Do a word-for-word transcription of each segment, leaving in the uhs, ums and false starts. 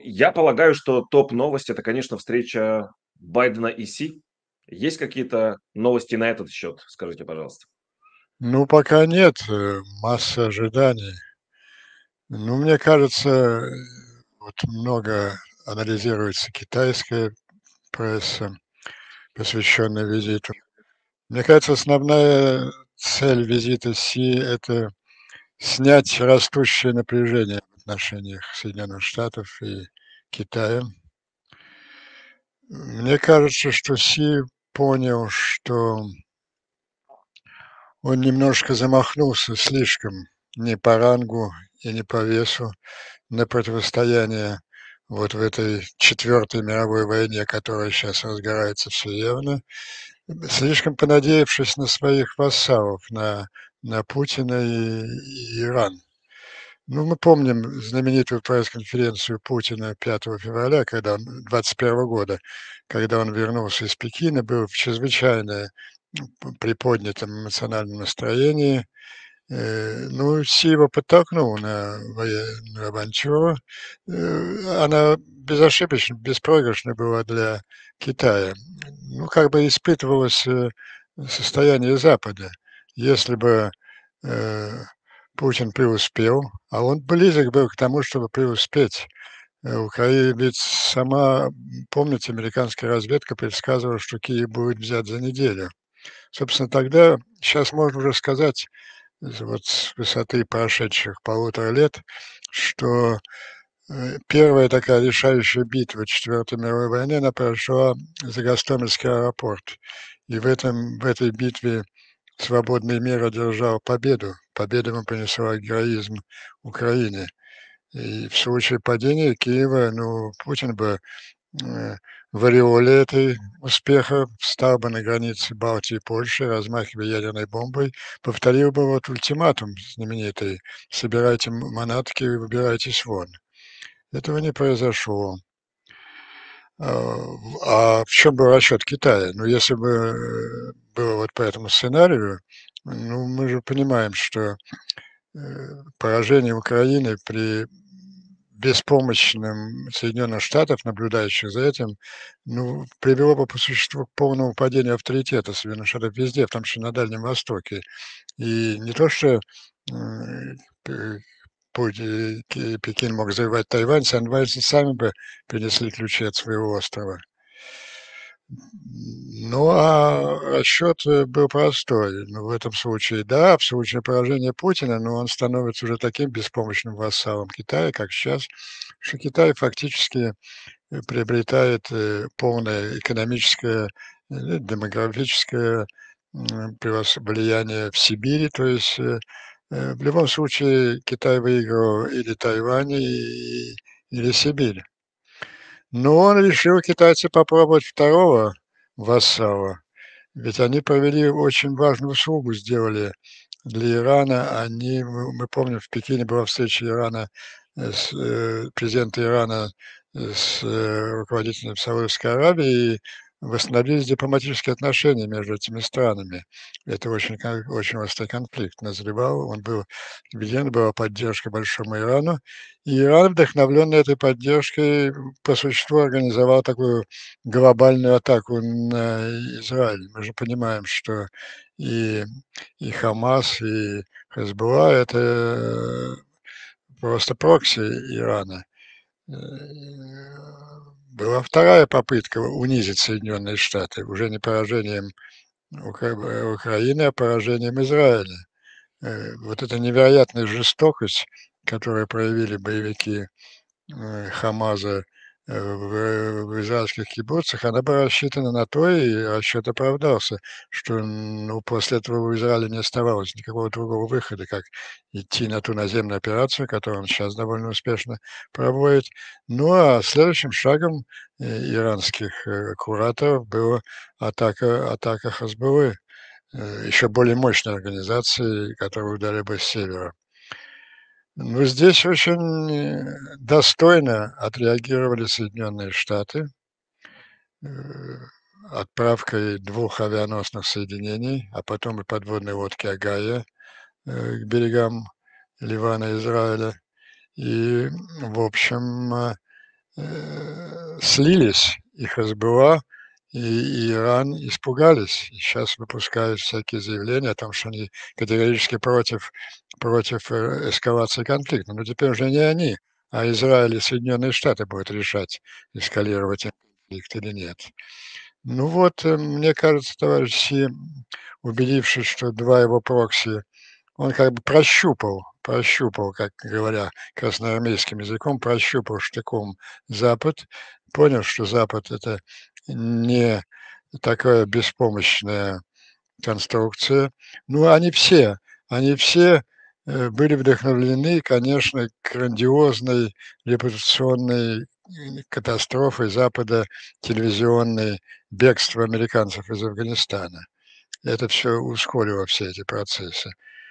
я полагаю, что топ-новость- это, конечно, встреча Байдена и Си. Есть какие-то новости на этот счет? Скажите, пожалуйста. Ну, пока нет, э, масса ожиданий. Ну, мне кажется, э, вот много анализируется китайская пресса, посвященная визиту. Мне кажется, основная цель визита Си- это снять растущее напряжение в отношениях Соединенных Штатов и Китая. Мне кажется, что Си понял, что он немножко замахнулся слишком не по рангу и не по весу на противостояние вот в этой четвёртой мировой войне, которая сейчас разгорается все явно, слишком понадеявшись на своих вассалов, на на Путина и и Иран. Ну, мы помним знаменитую пресс-конференцию Путина пятого февраля, когда он двадцать первого года, когда он вернулся из Пекина, был в чрезвычайно, м, п приподнятом эмоциональном настроении. Э, ну, Си его подтолкнул на военную авантюру. Э, она безошибочно, беспроигрышна была для Китая. Ну, как бы испытывалось, э, состояние Запада. Если бы, э, Путин преуспел, а он близок был к тому, чтобы преуспеть. Э, Украина ведь сама, м, помните, американская разведка предсказывала, что Киев будет взят за неделю. Собственно, тогда сейчас можно уже сказать, з вот с высоты прошедших полутора лет, что, э, первая такая решающая битва четвёртой мировой войны, она прошла за Гастомельский аэропорт. И в этом в этой битве свободный мир одержал победу. Победу ему принесла героизм Украины. И в случае падения Киева, ну, Путин бы, э, в ореоле этой успеха встал бы на границе Балтии и Польши, размахивая ядерной бомбой, повторил бы вот ультиматум знаменитый: "Собирайте м манатки и выбирайтесь вон". Этого не произошло. А, в а в чём был расчёт Китая? Ну, если бы, э, было вот по этому сценарию, ну, мы же понимаем, что, э, поражение Украины при беспомощном Соединенных Штатах, наблюдающих за этим, ну, привело бы по существу к полному падению авторитета Соединенных Штатов везде, в том числе на Дальнем Востоке. И не то что, м, п Пути Ки Пекин мог завоевать Тайвань, санвайцы сами бы принесли ключи от своего острова. Ну, а расчёт, э, был простой. Ну, в этом случае, да, в случае поражения Путина, но он становится уже таким беспомощным вассалом Китая, как щас, что Китай фактически, э, приобретает, э, полное экономическое, э, демографическое, м, превос влияние в Сибири. То есть, э, э, в любом случае Китай выигрывал или Тайвань, и или Сибирь. Но он решил, китайцы, попробовать второго вассала. Ведь они провели очень важную услугу, сделали для Ирана. Они, мы мы помним, в Пекине была встреча Ирана, э, с, э, президента Ирана, э, с, э, руководителем Саудовской Аравии, и восстановились дипломатические отношения между этими странами. Это очень кон очень острый конфликт назревал. Он был введен, была поддержка большому Ирану. И Иран, вдохновленный этой поддержкой, по существу организовал такую глобальную атаку на Израиль. Мы же понимаем, что и и Хамас, и Хезболла- это просто прокси Ирана. Э, была вторая попытка унизить Соединенные Штаты, уже не поражением Укра э, Украины, а поражением Израиля. Э, вот эта невероятная жестокость, которую проявили боевики, э, Хамаза, э, в в израильских кибуцах, она была рассчитана на то, и расчёт оправдался, что, ну, после этого у Израиля не оставалось никакого другого выхода, как идти на ту наземную операцию, которую он щас довольно успешно проводит. Ну, а следующим шагом, э, иранских, э, кураторов была атака атака Хезболлы, э, ещё более мощной организации, которую ударили бы с севера. Ну, здесь очень, э, достойно отреагировали Соединенные Штаты э, отправкой двух авианосных соединений, а потом и подводной лодки "Огайо", э, к берегам Ливана и Израиля. И, в общем, э, э, слились, и Хезболла, и и Иран испугались. И щас выпускают всякие заявления о том, что они категорически против против, э, эскалации конфликта. Но теперь уже не они, а Израиль и Соединенные Штаты будут решать, эскалировать этот конфликт или нет. Ну вот, э, мне кажется, товарищ Си, убедившись, что два его прокси, он как бы прощупал прощупал, как говоря красноармейским языком, прощупал штыком Запад, понял, что Запад- это не такая беспомощная конструкция. Ну, они все они все, э, были вдохновлены, конечно, грандиозной репутационной, м, катастрофой Запада, телевизионной, бегство американцев из Афганистана. Это всё ускорило все эти процессы.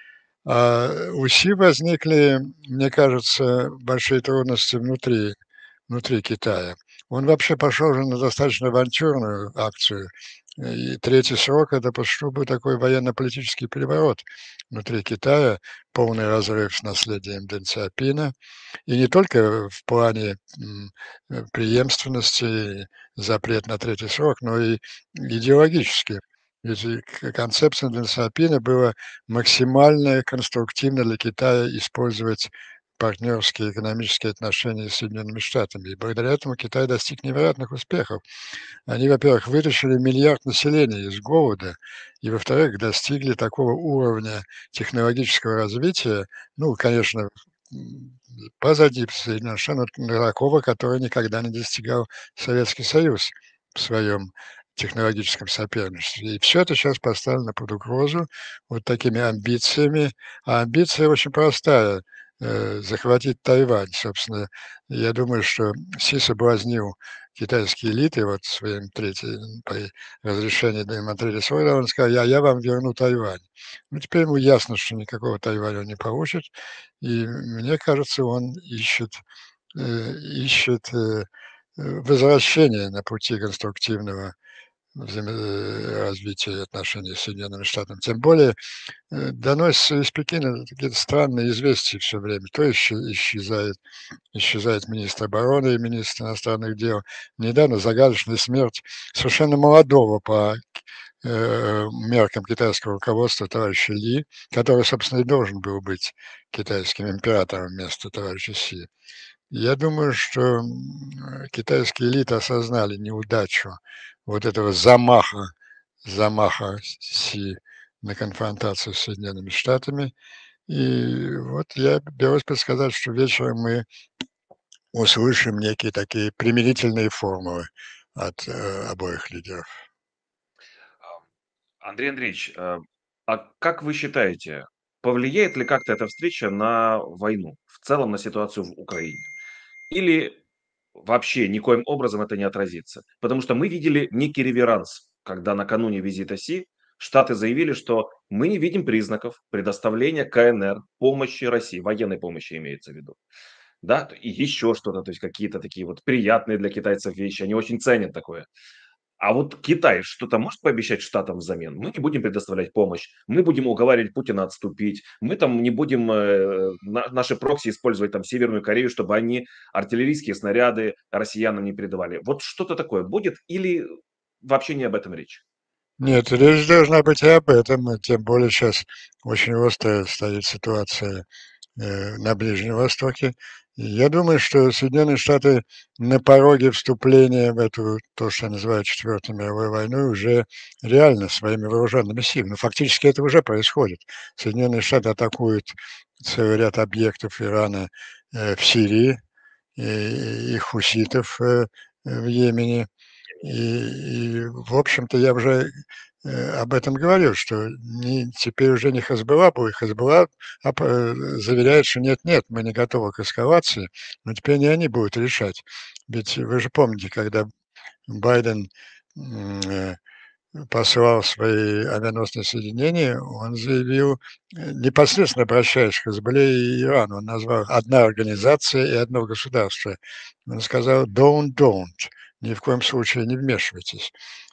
А у Си возникли, мне кажется, большие трудности внутри внутри Китая. Он вообще пошел же на достаточно авантюрную акцию, и третий срок- это по существу был такой военно-политический переворот внутри Китая, полный разрыв с наследием Дэн Сяопина. И не только в плане, м, э, преемственности, запрет на третий срок, но и идеологически. Ведь и к концепция Дэн Сяопина была максимально конструктивно для Китая использовать партнерские экономические отношения с Соединенными Штатами. И благодаря этому Китай достиг невероятных успехов. Они, во-первых, вытащили миллиард населения из голода и, во-вторых, достигли такого уровня технологического развития, ну, конечно, м, позади Соединенных Штатов, но такого, который никогда не достигал Советский Союз в своем технологическом соперничестве. И всё это щас поставлено под угрозу вот такими амбициями. А амбиция очень простая, э, захватить Тайвань. Собственно, я думаю, что Си соблазнил китайские элиты вот своим третьим при разрешении им на третий срок, он сказал: "Я я вам верну Тайвань". Ну, теперь ему ясно, что никакого Тайваня он не получит. И мне кажется, он ищет, э, ищет, э, э, возвращения на пути конструктивного взаимо э, развития отношений с Соединенными Штатами. Тем более, э, доносятся из Пекина какие-то странные известия всё время. То исче исчезает исчезает министр обороны и министр иностранных дел. Недавно загадочная смерть совершенно молодого по, э, меркам китайского руководства товарища Ли, который, собственно, и должен был быть китайским императором вместо товарища Си. Я думаю, что, м, китайские элиты осознали неудачу вот этого замаха замаха Си на конфронтацию с Соединенными Штатами. И вот я берусь предсказать, что вечером мы услышим некие такие примирительные формулы от, э, обоих лидеров. А, Андрей Андреевич, а, а как вы считаете, повлияет ли как-то эта встреча на войну, в целом на ситуацию в Украине? Или вообще никоим образом это не отразится? Потому что мы видели некий реверанс, когда накануне визита Си Штаты заявили, что мы не видим признаков предоставления КНР помощи России, военной помощи имеется в виду. Да, т и еще что-то, то есть какие-то такие вот приятные для китайцев вещи, они очень ценят такое. А вот Китай что-то может пообещать Штатам взамен? Мы не будем предоставлять помощь, мы будем уговаривать Путина отступить, мы там не будем, э, на наши прокси использовать там Северную Корею, чтобы они артиллерийские снаряды россиянам не передавали. Вот что-то такое будет или вообще не об этом речь? Нет, речь должна быть и об этом, и тем более щас очень острая стоит ситуация, э, на Ближнем Востоке. И я думаю, что Соединенные Штаты на пороге вступления в эту, то, что называют четвёртой мировой войной, уже реально своими вооруженными силами. Но фактически это уже происходит. Соединенные Штаты атакуют целый ряд объектов Ирана, э, в Сирии и и хуситов, э, в Йемене. И и, в общем-то, я уже, э, об этом говорил, что не теперь уже не Хезболла будет. Хезболла ап э, заверяет, что нет-нет, мы не готовы к эскалации, но теперь не они будут решать. Ведь вы же помните, когда Байден, м, э, послал свои авианосные соединения, он заявил, э, непосредственно обращаясь к Хезболле и Ирану, он назвал: "Одна организация и одно государство". Он сказал: "Don't don't", ни в коем случае не вмешивайтесь.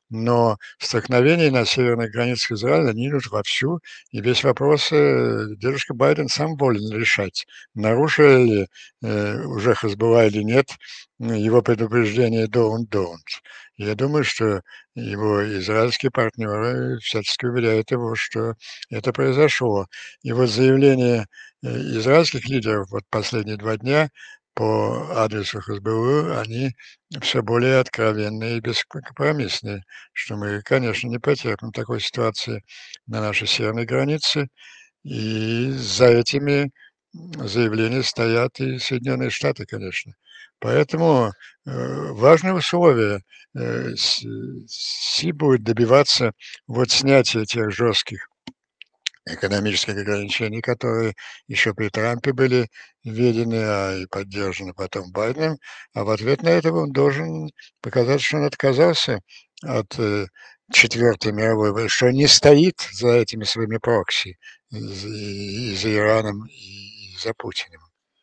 но столкновения на северных границах Израиля, они идут вовсю, и весь вопрос, э, дедушка Байден сам волен решать, нарушили ли, э, уже Хезболла или нет, м, его предупреждение "don't, don't". Я думаю, что его израильские партнеры всячески уверяют его, что это произошло. И вот заявления, э, израильских лидеров вот последние два дня по адресу Хезболлы, они все более откровенные и бескомпромиссные, что мы, конечно, не потерпим такой ситуации на нашей северной границе. И за этими, м, заявлениями стоят и Соединенные Штаты, конечно. Поэтому, э, важное условие, э, с Си будет добиваться вот снятия тех жестких экономических ограничений, которые еще при Трампе были введены, а и поддержаны потом Байденом. А в ответ на это он должен показать, что он отказался от э, Четвертой мировой войны, что он не стоит за этими своими прокси, з- и, и за Ираном, и за Путиным.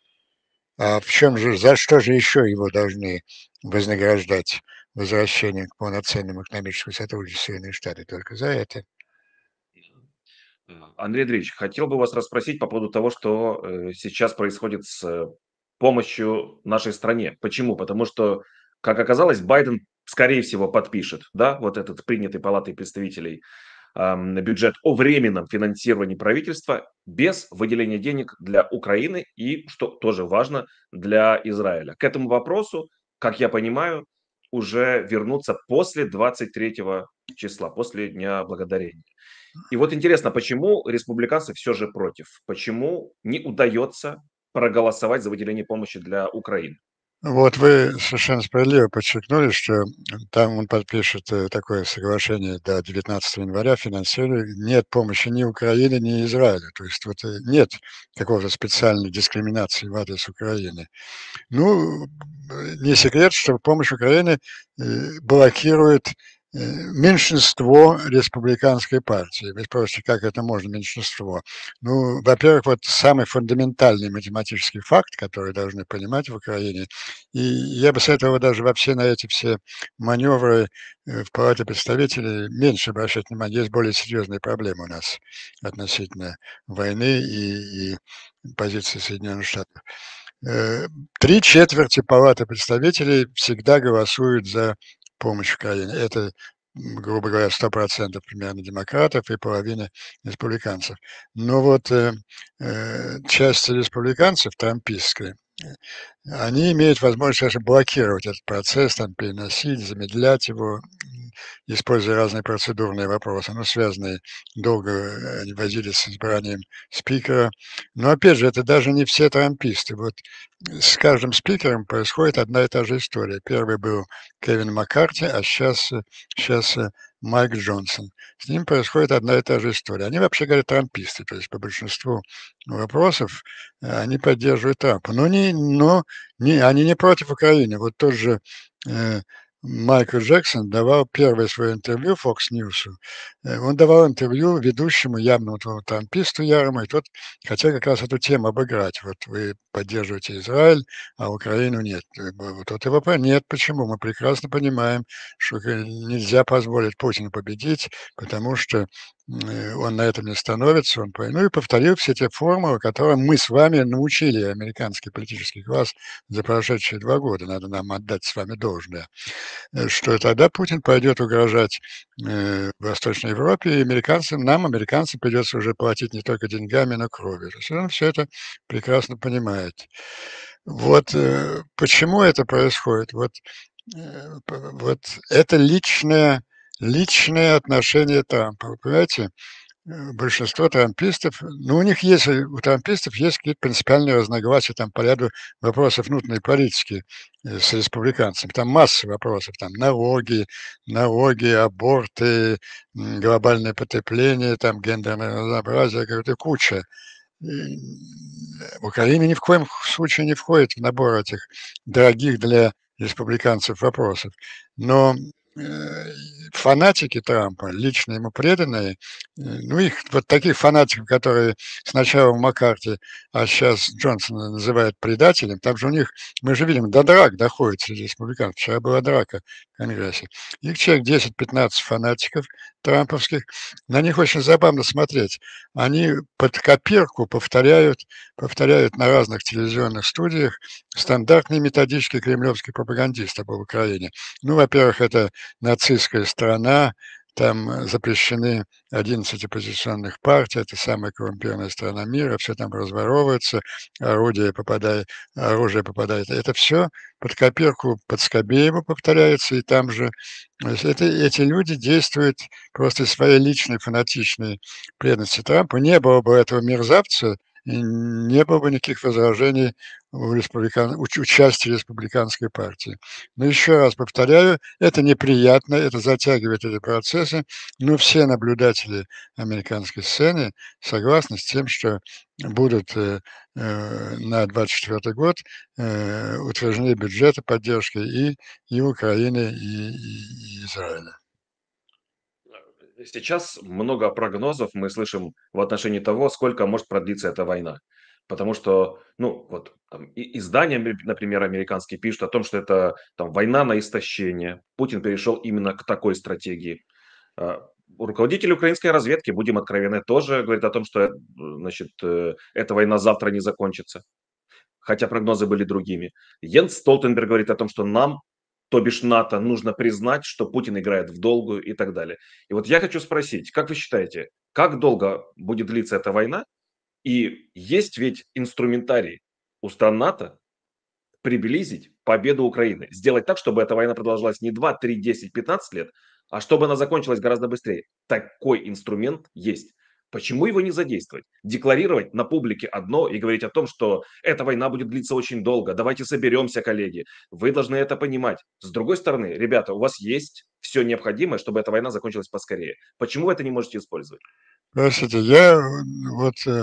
А в чем же, за что же еще его должны вознаграждать возвращение к полноценному экономическому сотрудничеству Соединенные Штаты? Только за это. Э, Андрей Андреевич, хотел бы вас расспросить по поводу того, что э, сейчас происходит с э, помощью нашей стране. Почему? Потому что, как оказалось, Байден, скорее всего, подпишет, да, вот этот принятый Палатой представителей ам, бюджет о временном финансировании правительства без выделения денег для Украины и, что тоже важно, для Израиля. К этому вопросу, как я понимаю, уже вернуться после двадцать третьего числа, после Дня Благодарения. И вот интересно, почему республиканцы все же против? Почему не удается проголосовать за выделение помощи для Украины? Вот вы совершенно справедливо подчеркнули, что там он подпишет э, такое соглашение до девятнадцатого января, финансирования. Нет помощи ни Украины, ни Израиля. То есть вот э, нет какого-то специальной дискриминации в адрес Украины. Ну, э, не секрет, что помощь Украины э, блокирует э, меньшинство республиканской партии. Вы спросите, как это можно, меньшинство? Ну, во-первых, вот самый фундаментальный математический факт, который должны понимать в Украине, и я бы советовал даже вообще на эти все маневры э, в Палате представителей меньше обращать внимание. Есть более серьезные проблемы у нас относительно войны и, и позиции Соединенных Штатов. Э, Три четверти Палаты представителей всегда голосуют за помощь Украине. Это, м, грубо говоря, сто процентов примерно демократов и половина республиканцев. Но вот э, э, часть республиканцев, трампистской, они имеют возможность, конечно, блокировать этот процесс, там, переносить, замедлять его, м, используя разные процедурные вопросы, ну, связанные, долго э, они возились с избранием спикера. Но, опять же, это даже не все трамписты. Вот с каждым спикером происходит одна и та же история. Первый был Кевин Маккарти, а сейчас, сейчас Майк Джонсон. С ним происходит одна и та же история. Они, вообще говоря, трамписты, то есть по большинству вопросов э, они поддерживают Трампа. Но, не, но не, они не против Украины. Вот тот же э, Майкл Джексон давал первое свое интервью Fox News. Э, он давал интервью ведущему явному тому трамписту ярому, и тот хотел как раз эту тему обыграть. Вот вы поддерживаете Израиль, а Украину нет. Э, б- Тот его понял. Нет, почему? Мы прекрасно понимаем, что э, нельзя позволить Путину победить, потому что э, он на этом не становится. Он, по- ну и повторил все те формулы, которые мы с вами научили американский политический класс за прошедшие два года. Надо нам отдать с вами должное. Э, Что тогда Путин пойдет угрожать э, Восточной Европе, и американцам, нам, американцам, придется уже платить не только деньгами, но кровью. То есть он все это прекрасно понимает. Вот э, почему это происходит? Вот, э, п- вот это личное, личное отношение Трампа. Вы понимаете, э, большинство трампистов, ну, у них есть, э, у трампистов есть какие-то принципиальные разногласия там по ряду вопросов внутренней политики э, с республиканцами. Там масса вопросов, там налоги, налоги, аборты, м, глобальное потепление, там гендерное разнообразие, какая-то куча. И, Украина ни в коем случае не входит в набор этих дорогих для республиканцев вопросов. Но э, фанатики Трампа, лично ему преданные, э, ну, их вот таких фанатиков, которые сначала Маккарти, а сейчас Джонсона называют предателем, там же у них, мы же видим, до драк доходит среди республиканцев. Вчера была драка в Конгрессе. Их человек десять-пятнадцать фанатиков трамповских. На них очень забавно смотреть. Они под копирку повторяют, повторяют на разных телевизионных студиях стандартные методички кремлевских пропагандистов об Украине. Ну, во-первых, это нацистская страна, там запрещены одиннадцать оппозиционных партий, это самая коррумпированная страна мира, все там разворовывается, орудие попадает, оружие попадает. Это все под копирку под Скобеева повторяется, и там же то есть это, эти люди действуют просто из своей личной фанатичной преданности Трампу. Не было бы этого мерзавца, и не было бы никаких возражений у республикан... уч... участия республиканской партии. Но еще раз повторяю, это неприятно, это затягивает эти процессы, но все наблюдатели американской сцены согласны с тем, что будут э, э, на двадцать четвёртый год э, утверждены бюджеты поддержки и, и Украины, и, и, и Израиля. Сейчас много прогнозов мы слышим в отношении того, сколько может продлиться эта война. Потому что, ну, вот там, и издания, ме- например, американские пишут о том, что это там война на истощение. Путин перешел именно к такой стратегии. А, Руководитель украинской разведки, будем откровенны, тоже говорит о том, что э, значит, э, эта война завтра не закончится, хотя прогнозы были другими. Йенс Столтенберг говорит о том, что нам, то бишь НАТО, нужно признать, что Путин играет в долгую и так далее. И вот я хочу спросить, как вы считаете, как долго будет длиться эта война? И есть ведь инструментарий у стран НАТО приблизить победу Украины, сделать так, чтобы эта война продолжалась не два, три, десять, пятнадцать лет, а чтобы она закончилась гораздо быстрее. Такой инструмент есть. Почему его не задействовать? Декларировать на публике одно и говорить о том, что эта война будет длиться очень долго. Давайте соберемся, коллеги. Вы должны это понимать. С другой стороны, ребята, у вас есть все необходимое, чтобы эта война закончилась поскорее. Почему вы это не можете использовать? Простите, я э, вот э,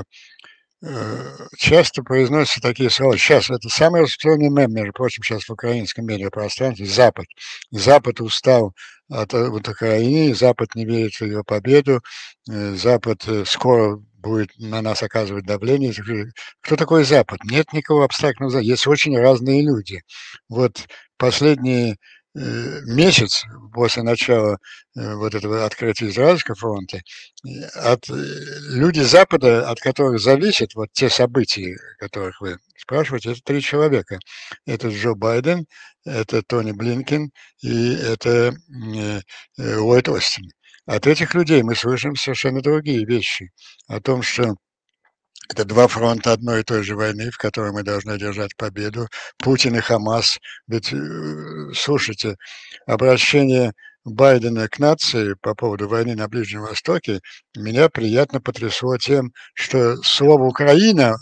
э, часто произносятся такие слова. Сейчас это самый распространенный мем, между прочим, сейчас в украинском медиапространстве. Запад. Запад устал от, э, от Украины, Запад не верит в ее победу, э, Запад э, скоро будет на нас оказывать давление. Кто такой Запад? Нет никакого абстрактного Запада. Есть очень разные люди. Вот последние э, месяц после начала э, вот этого открытия Израильского фронта от, э, люди Запада, от которых зависят вот те события, о которых вы спрашиваете, это три человека. Это Джо Байден, это Тони Блинкен и это э, э, Ллойд Остин. От этих людей мы слышим совершенно другие вещи. О том, что это два фронта одной и той же войны, в которой мы должны одержать победу. Путин и Хамас. Ведь, э, слушайте, обращение Байдена к нации по поводу войны на Ближнем Востоке меня приятно потрясло тем, что слово «Украина»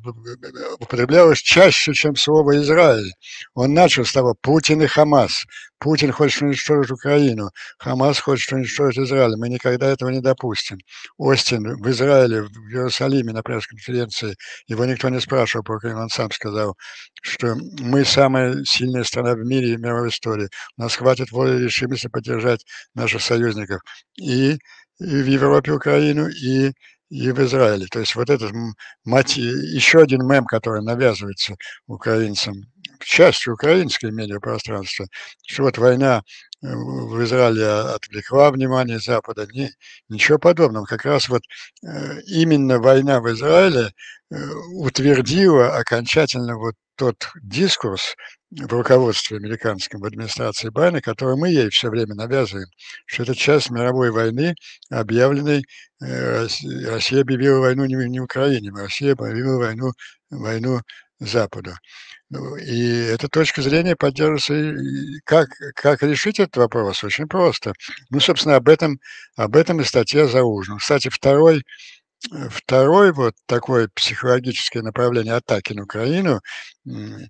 э, употреблялось чаще, чем слово «Израиль». Он начал с того «Путин и Хамас». Путин хочет уничтожить Украину, Хамас хочет уничтожить Израиль. Мы никогда этого не допустим. Остин в Израиле, в Иерусалиме на пресс-конференции, его никто не спрашивал про Украину, он сам сказал, что мы самая сильная страна в мире и в мировой истории. У нас хватит воли и решимости поддержать наших союзников и, и в Европе Украину, и, и в Израиле. То есть вот этот мать, еще один мем, который навязывается украинцам, частью украинское медиапространство, что вот война в Израиле отвлекла внимание Запада. Не, ничего подобного. Как раз вот э, именно война в Израиле э, утвердила окончательно вот тот дискурс в руководстве американском, в администрации Байдена, который мы ей все время навязываем, что это часть мировой войны, объявленной, э, Россия объявила войну не, не Украине, а Россия объявила войну, войну Западу. Ну, и эта точка зрения поддерживается. И как, как решить этот вопрос? Очень просто. Ну, собственно, об этом, об этом и статья Залужного. Кстати, второй, второй вот такое психологическое направление атаки на Украину э,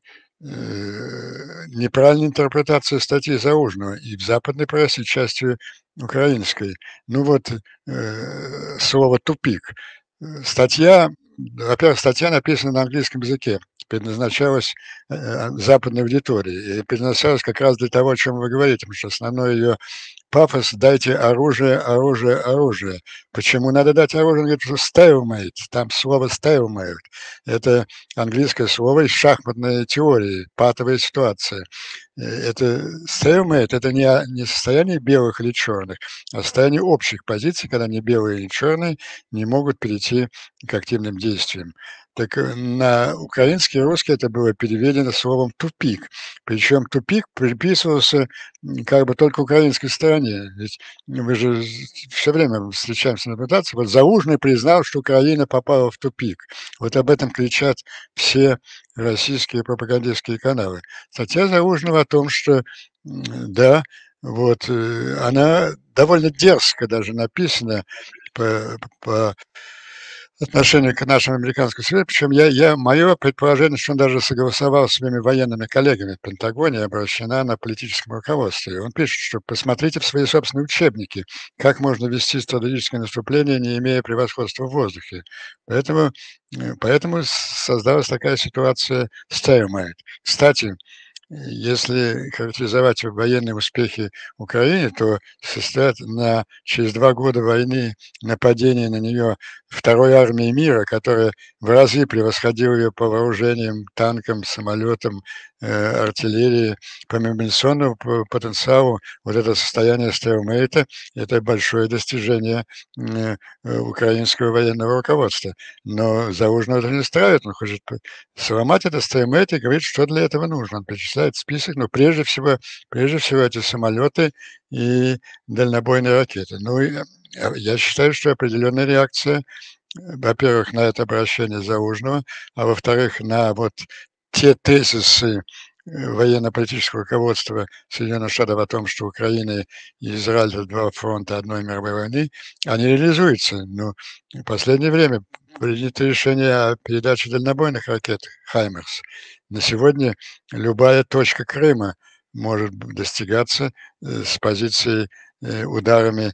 неправильная интерпретация статьи Залужного и в западной прессе частью украинской. Ну вот э, слово «тупик». Статья, во-первых, статья написана на английском языке, предназначалась э, западной аудитории и предназначалась как раз для того, о чем вы говорите, потому что основной ее пафос: "Дайте оружие, оружие, оружие". Почему надо дать оружие? Он говорит, что stalemate, там слово stalemate — это английское слово из шахматной теории, патовая ситуация. Э, это stalemate — это не о не состояние белых или черных, а состояние общих позиций, когда ни белые, ни черные не могут перейти к активным действиям. Так, э, на украинский и русский это было переведено словом "тупик". Причем тупик приписывался, м, как бы только украинской стороне. Ведь мы же все время встречаемся на публикации. Вот Залужный признал, что Украина попала в тупик. Вот об этом кричат все российские пропагандистские каналы. Статья Залужного о том, что, м, да, вот, э, она довольно дерзко даже написана по по отношению к нашим американским союзникам. Причем я я мое предположение, что он даже согласовал с своими военными коллегами в Пентагоне, обращена на политическом руководстве. Он пишет, что посмотрите в свои собственные учебники, как можно вести стратегическое наступление, не имея превосходства в воздухе. Поэтому, э, поэтому создалась такая ситуация stalemate. Кстати, если характеризовать военные успехи Украины, то состоят на через два года войны нападения на нее второй армии мира, которая в разы превосходила ее по вооружениям, танкам, самолетам, э, артиллерии, по мобилизационному по потенциалу. Вот это состояние stalemate — это большое достижение, м, э, украинского военного руководства. Но Залужного это не устраивает, он хочет п сломать это stalemate и говорит, что для этого нужно. Он перечисляет список, но прежде всего прежде всего эти самолеты и дальнобойные ракеты. Ну и, э, я считаю, что определенная реакция, э, во-первых, на это обращение Залужного, а во-вторых, на вот те тезисы, э, военно-политического руководства Соединенных Штатов о том, что Украина и Израиль — это два фронта одной мировой войны, они реализуются. Но в последнее время принято решение о передаче дальнобойных ракет «Хаймерс». На сегодня любая точка Крыма может б достигаться, э, с позиции, э, ударами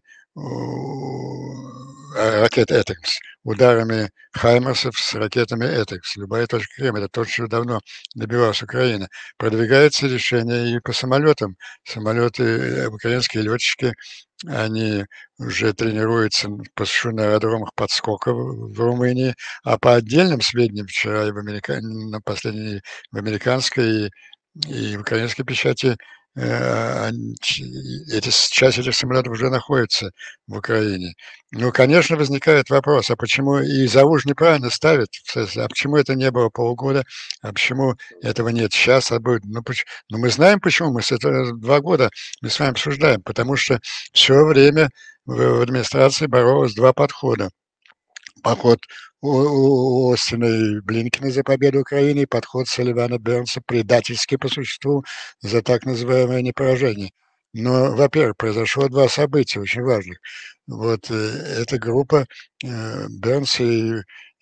у а, ракет «Этекс», ударами «Хаймерсов» с ракетами «Этекс». Любая точка Крыма — это то, чего давно добивалась Украина. Продвигается решение и по самолетам. Самолеты, э, украинские летчики, они уже тренируются по на аэродромах подскока в в Румынии, а по отдельным сведениям, вчера и в америка на последней в американской и в украинской печати, э, ань ч эти с часть этих самолетов уже находится в Украине. Ну, конечно, возникает вопрос: а почему и Залужный правильно ставит, а почему это не было полгода, а почему этого нет щас, а будет? Ну, поч ну, мы знаем почему, мы с этого два года мы с вами обсуждаем, потому что всё время в в администрации боролось два подхода. Подход у у Остина и Блинкена за победу Украины, и подход Салливана, Бернса, предательский по существу, за так называемое неpoражение. Но, во-первых, произошло два события очень важных. Вот, э, эта группа, э, Бернса и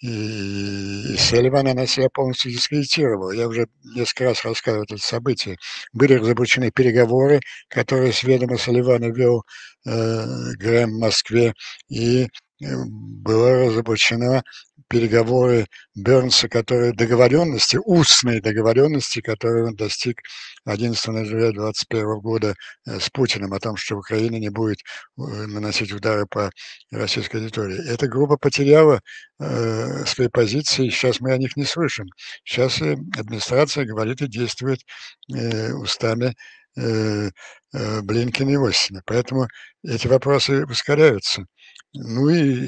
и и Салливана, она себя полностью дискредитировала. Я уже несколько раз рассказывал это событие. Были разоблачены переговоры, которые с ведома Салливана вел, э, Грэм в Москве, и, э, была разоблачена переговоры Бернса, которые договоренности, устные договоренности, которые он достиг одиннадцатого ноября двадцать первого года, э, с Путиным о том, что Украина не будет, э, наносить удары по российской территории. Эта группа потеряла, э, свои позиции, сейчас мы о них не слышим. Щас, э, администрация говорит и действует, э, устами, э, э, Блинкена и Остина. Поэтому эти вопросы ускоряются. Ну и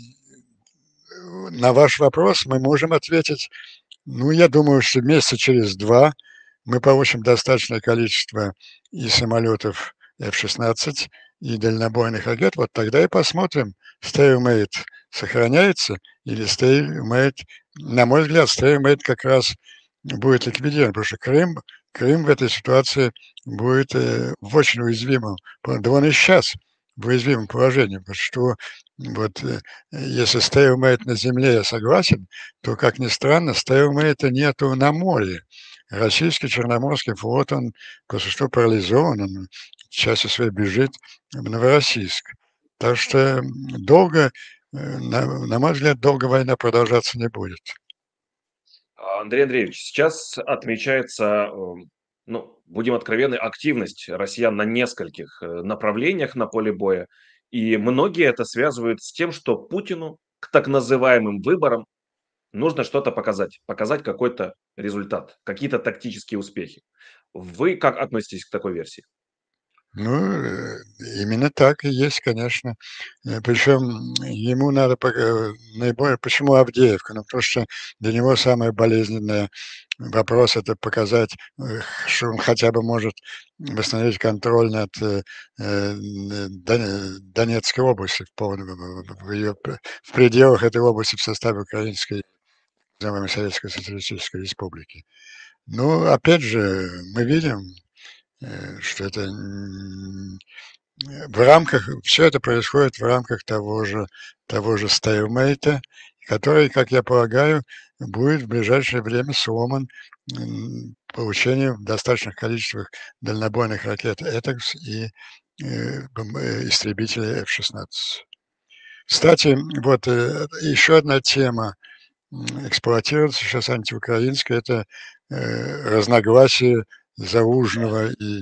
на ваш вопрос мы можем ответить, ну, я думаю, что месяца через два мы получим достаточное количество и самолетов эф шестнадцать, и дальнобойных ракет. Вот тогда и посмотрим, stalemate сохраняется или stalemate, на мой взгляд, stalemate как раз будет ликвидирован, потому что Крым Крым в этой ситуации будет, э, в очень уязвимом, да он и щас в уязвимом положении. Потому что вот, э, если stalemate на земле, я согласен, то, как ни странно, stalemate нету на море. Российский Черноморский флот, он по существу парализован, он частью своей бежит в Новороссийск. Так что долго, э, на на мой взгляд, долго война продолжаться не будет. А, Андрей Андреевич, сейчас отмечается, эм Ну, будем откровенны, активность россиян на нескольких, э, направлениях на поле боя. И многие это связывают с тем, что Путину к так называемым выборам нужно что-то показать, показать какой-то результат, какие-то тактические успехи. Вы как относитесь к такой версии? Ну, э, именно так и есть, конечно. Э, причем ему надо пога наиболее почему Авдеевка? Ну, потому что для него самое болезненное вопрос — это показать, э, что он хотя бы может восстановить контроль над, э, э, Доне Донецкой областью в полном в её п в пределах этой области в составе Украинской так называемой Советской Социалистической Республики. Но опять же, мы видим, э, что это н э, в рамках всё это происходит в рамках того же того же стейлмейта, который, как я полагаю, будет в ближайшее время сломан, м, получением в достаточных количествах дальнобойных ракет "Этакс" и, э, бом э, истребителей эф шестнадцать. Кстати, вот, э, еще одна тема, м, эксплуатируется щас антиукраинская — это, э, разногласия Залужного и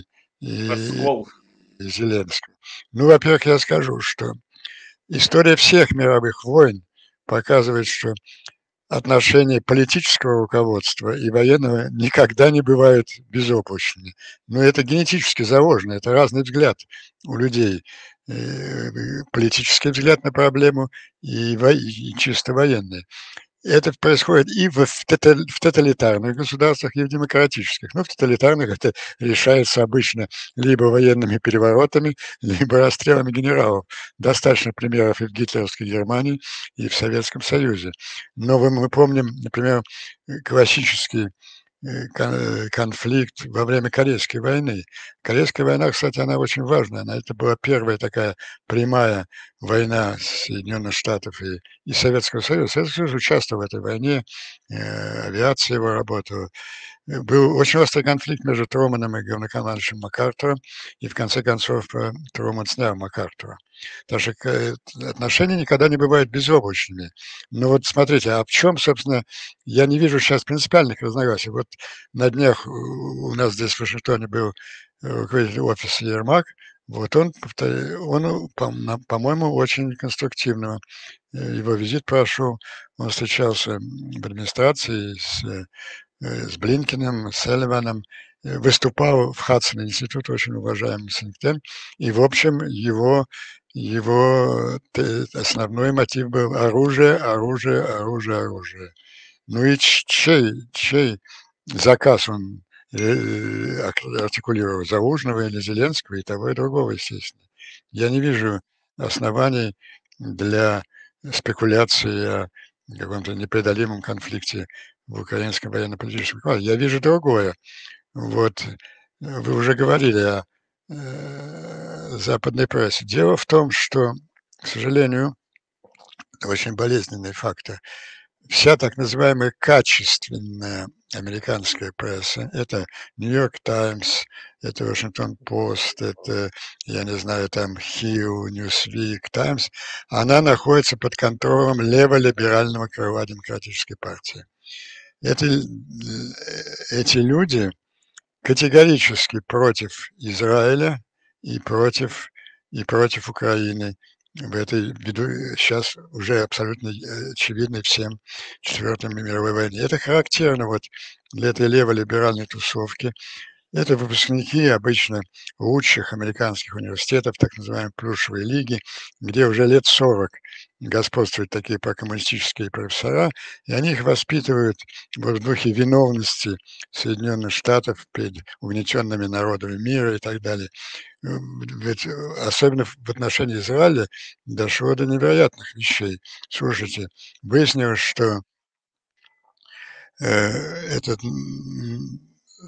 и Раскол. и Зеленского. Ну, во-первых, я скажу, что история всех мировых войн показывает, что отношения политического руководства и военного никогда не бывают безоблачными. Но это генетически заложено, это разный взгляд у людей. Э, политический взгляд на проблему и во и чисто военный. Это происходит и в в тота в тоталитарных государствах, и в демократических. Но в тоталитарных это решается обычно либо военными переворотами, либо расстрелами генералов. Достаточно примеров и в гитлеровской Германии, и в Советском Союзе. Но вы мы помним, например, э, классический, э, кон конфликт во время Корейской войны. Корейская война, кстати, она очень важная. Она это была первая такая прямая война Соединенных Штатов и и Советского Союза. Советский Союз участвовал в этой войне, э, авиация его работала. Э, был очень острый конфликт между Трумэном и главнокомандующим МакАртуром, и в конце концов, э, Трумэн снял МакАртура. Так что к э, отношения никогда не бывают безоблачными. Но вот смотрите, а в чем, собственно, я не вижу щас принципиальных разногласий. Вот на днях у у нас здесь в Вашингтоне был руководитель офиса Ермак. Вот он повто он, пом по-моему, очень конструктивно, э, его визит прошел. Он встречался, м, в администрации с, э, с Блинкеном, с Салливаном, э, выступал в Хадсон-институт, очень уважаемый think tank. И, в общем, его его т основной мотив был: оружие, оружие, оружие, оружие. Ну и ч чей чей заказ он, э, ак артикулировал: Залужного или Зеленского? И того, и другого, естественно. Я не вижу оснований для спекуляции о каком-то непреодолимом конфликте в украинском военно-политическом плане. Я вижу другое. Вот, э, вы уже говорили о, э, западной прессе. Дело в том, что, к сожалению, очень болезненные факты. Вся так называемая качественная американская пресса — это Нью-Йорк Таймс, это Вашингтон Пост, это, я не знаю, там Хилл, Ньюсвик, Таймс, она находится под контролем леволиберального крыла Демократической партии. Это ль э, эти люди категорически против Израиля и против и против Украины в этой ввиду щас уже абсолютно, э, очевидной всем четвёртой мировой войне. Это характерно вот для этой леволиберальной тусовки. Это выпускники обычно лучших американских университетов, так называемой плюшевой лиги, где уже лет сорок господствуют такие прокоммунистические профессора, и они их воспитывают вот в духе виновности Соединенных Штатов перед угнетенными народами мира и так далее. М, ведь, особенно в отношении Израиля, дошло до невероятных вещей. Слушайте, выяснилось, что э, этот, м, э,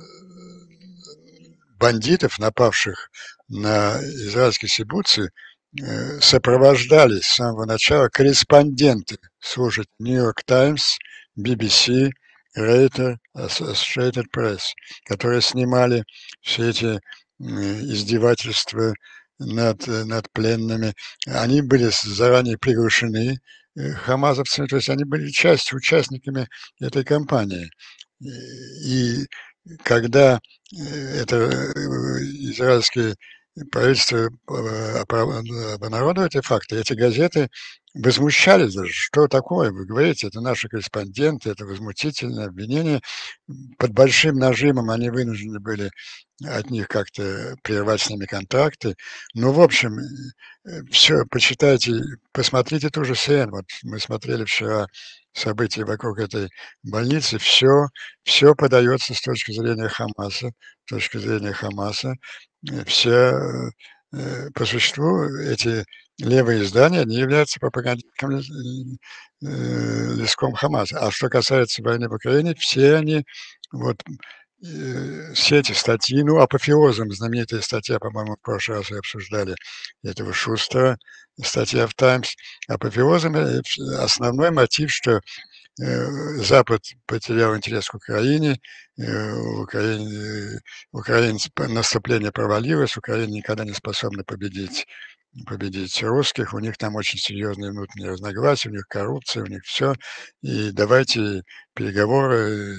бандитов, напавших на израильские кибуцы, э, сопровождали с самого начала корреспонденты. Слушайте: Нью-Йорк Таймс, би би си, Рейтер, Associated Press, которые снимали все эти, м, издевательства над над пленными. Они были с заранее приглашены, э, хамазовцами, то есть они были частью, участниками этой кампании. И когда, э, это, э, израильское правительство, э, опро обнародовало эти факты, эти газеты возмущались даже: "Что такое вы говорите? Это наши корреспонденты, это возмутительное обвинение". Под большим нажимом они вынуждены были от них как-то прервать с ними контракты. Ну, в общем, э, всё, почитайте, посмотрите ту же Си Эн Эн. Вот мы смотрели вчера события вокруг этой больницы. Всё всё подается с точки зрения Хамаса, с точки зрения Хамаса. Э, все, э, по существу эти левые издания, они являются пропагандистским лис э, листком Хамаса. А что касается войны в Украине, все они вот, э, все эти статьи, ну, апофеозом знаменитая статья, по-моему, в прошлый раз ее обсуждали, этого Шустера, статья в "Таймс". Апофеозом, э, ф основной мотив, что, э, Запад потерял интерес к Украине, э, в Украине украинц наступление провалилось, Украина никогда не способна победить победить русских, у них там очень серьезные внутренние разногласия, у них коррупция, у них всё. И давайте переговоры,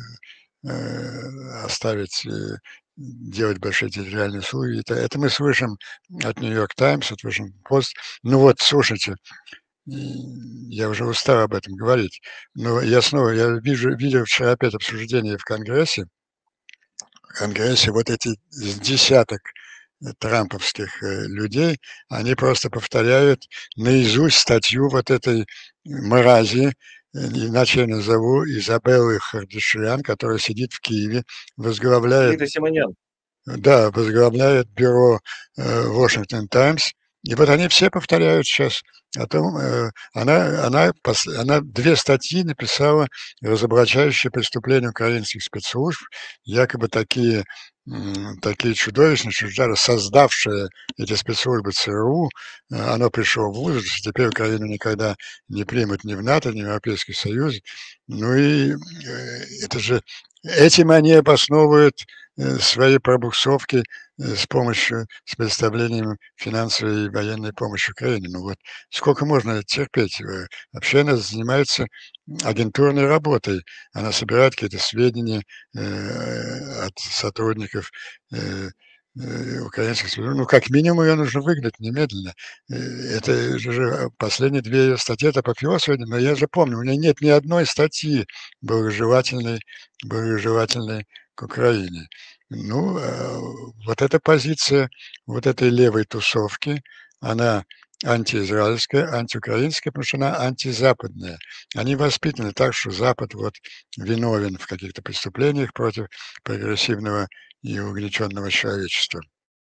э, оставить, э, делать большие территориальные услуги. Это это мы слышим от New York Times, от Washington Post. Ну вот, слушайте, м, я уже устал об этом говорить, но я снова, я вижу видел вчера опять обсуждение в Конгрессе. В Конгрессе вот эти с десяток, э, трамповских, э, людей, они просто повторяют наизусть статью вот этой мрази, э, иначе я назову, Изабеллы Хардашвили, которая сидит в Киеве, возглавляет Зита Симонян. да, возглавляет бюро, э, Washington Times. И вот они все повторяют щас о том, э, она она пос она две статьи написала, разоблачающие преступления украинских спецслужб, якобы такие, м, такие чудовищные, что даже создавшее эти спецслужбы ЦРУ, э, оно пришло в ужас, что теперь Украину никогда не примут ни в НАТО, ни в Европейский Союз. Ну и, э, это же этим они обосновывают, э, свои пробуксовки, э, с помощью, с предоставлением финансовой и военной помощи Украине. Ну вот сколько можно терпеть? Э, вообще она занимается агентурной работой. Она собирает какие-то сведения, э, от сотрудников, э, э, украинских спецслужб. Ну, как минимум, ее нужно выгнать немедленно. Э, это же последние две ее статьи- это апофеоз сегодня, но я же помню, у нее нет ни одной статьи благожелательной благожелательной к Украине. Ну, э, вот эта позиция вот этой левой тусовки, она антиизраильская, антиукраинская, потому что она антизападная. Они воспитаны так, что Запад вот виновен в каких-то преступлениях против прогрессивного и угнетенного человечества.